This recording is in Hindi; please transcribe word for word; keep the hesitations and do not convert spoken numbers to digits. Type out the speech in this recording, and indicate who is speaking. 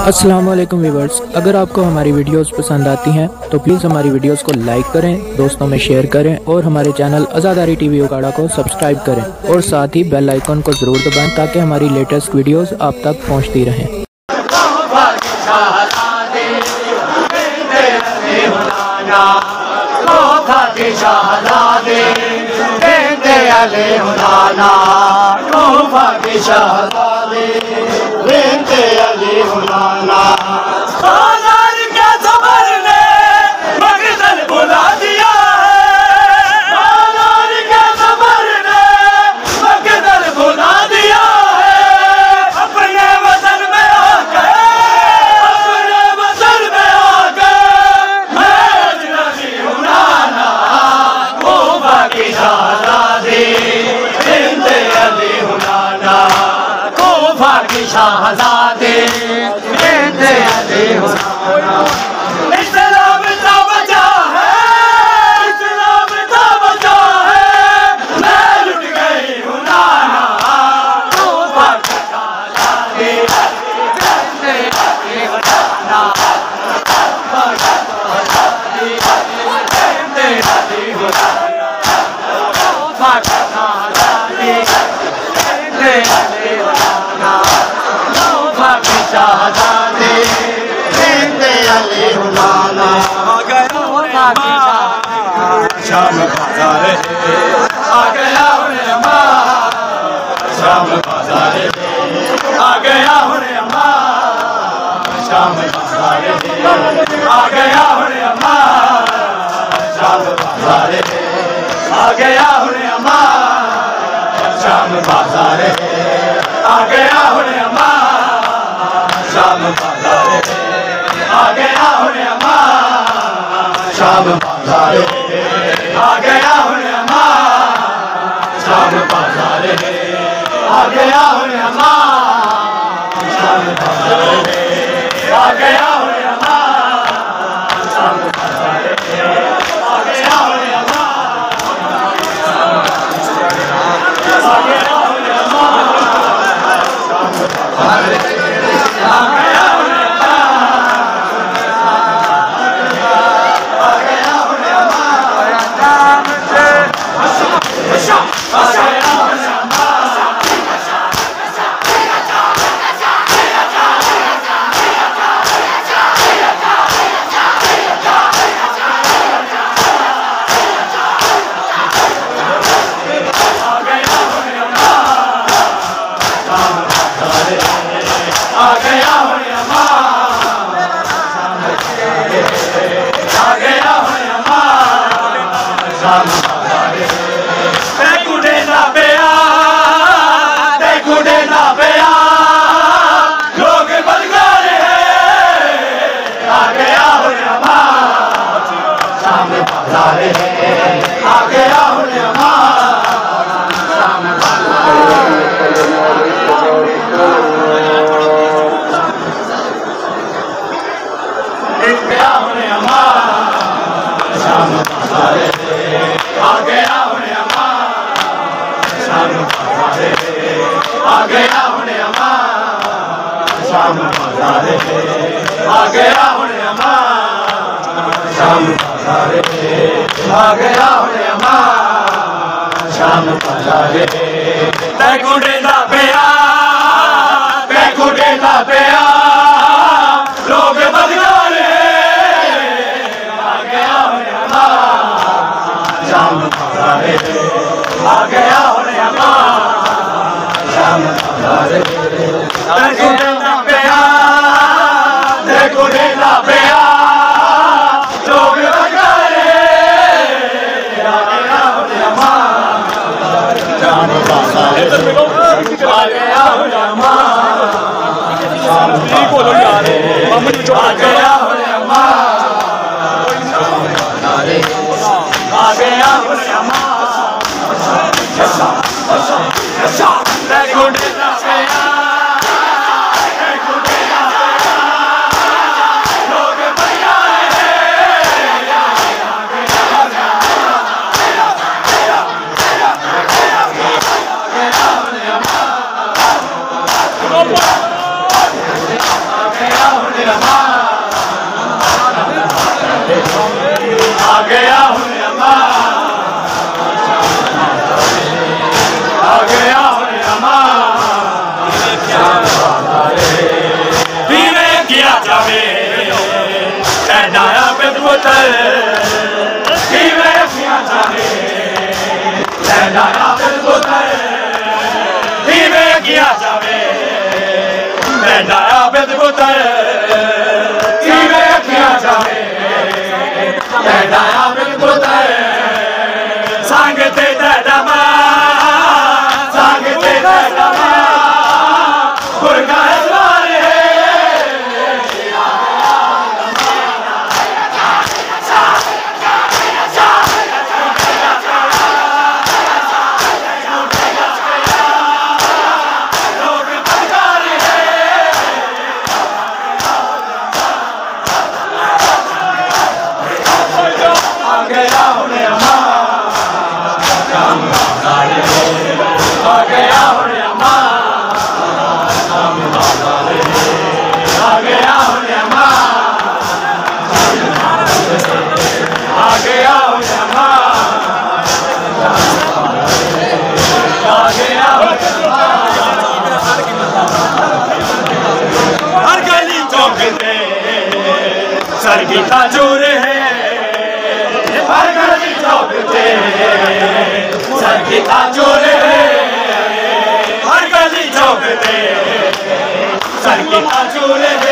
Speaker 1: अस्सलाम वालेकुम व्यूअर्स, अगर आपको हमारी वीडियोस पसंद आती हैं तो प्लीज़ हमारी वीडियोस को लाइक करें, दोस्तों में शेयर करें और हमारे चैनल आज़ादारी टीवी उकाड़ा को सब्सक्राइब करें और साथ ही बेल आइकन को ज़रूर दबाएं ताकि हमारी लेटेस्ट वीडियोस आप तक पहुंचती रहें।
Speaker 2: बाजार के सबर ने मगदल बुला दिया है, बाजार के सबर ने मगदल बुला दिया है। अपने वतन में आकर, अपने वतन में आकर मैं अजनबी हूँ नाना, तूफा की शहज़ादी बिन्ते अली हूँ नाना, तूफा की शहज़ादी इस्लाम का बचा है, इस्लाम का बचा है, मैं लुट गई हूँ नाना, तूफा की शहज़ादी बिन्ते अली हूँ नाना, तूफा की शहज़ादी बिन्ते अली हूँ नाना, तूफा की शहज़ादी बिन्ते अली हूँ नाना, तूफा की शहज़ादी बिन्ते अली हूँ नाना। शाम बाजार आ गया हुने अम्मा, शाम बाजार आ गया हुने अम्मा, शाम बाजार आ गया हुने अम्मा, शाम बाजार आ गया हुने अम्मा, शाम बाजार आ गया हुने अम्मा, शाम बाजार आ गया हुने अम्मा, शाम बाजार आ गया हुने अम्मा, शाम बाजार आ गया हुने अम्मा, शाम बाजार आ गया हुने अम्मा, शाम बाजार आ गया हुने अम्मा, आ गया हुने अम्मा, शाम बाजार आ गया हुने अम्मा, आ गया हुने अम्मा, आ गया हुने अम्मा, आ गया हुने अम्मा, शाम बाजार ते कुड़े ना पिया, ते कुड़े ना पिया, लोग बदल गए हैं। आ गया हुने अम्मा, शाम बाजार आ गया हुने अम्मा, शाम बाजार गया हुने अम्मा, शाम बाजार आ गया हुने अम्मा, शाम बाजार आ गया हुने अम्मा, शाम बाजार आ गया हुने अम्मा, शाम बाजार आ गया हुने अम्मा, शाम बाजार ते कुड़े दा पिया, ते कुड़े दा पिया, लोग बदल शाम बाजार आ गया हुने अम्मा, शाम बाजार ते कुड़े ना पिया, ते कुड़े ना पिया, लोग बदल आ गया हुने अम्मा, शाम बाजार आ गया हुने अम्मा, शाम बाजार आ गया हुने अम्मा, आ गया हुने अम्मा, ते कुड़े ना पिया, ते कुड़े ना पिया, लोग बदल आ गया पुत्र किवें अखियां जावे लैंदा आबिद पुत्र किवें अखियां जावे लैंदा आबिद पुत्र किवें अखियां जावे लैंदा आबिद पुत्र संग ते दमा संग ते दमा गुरगा सर की ताजूर है हर गली चौक पे सर की ताजूर है हर गली चौक पे सर की ताजूर है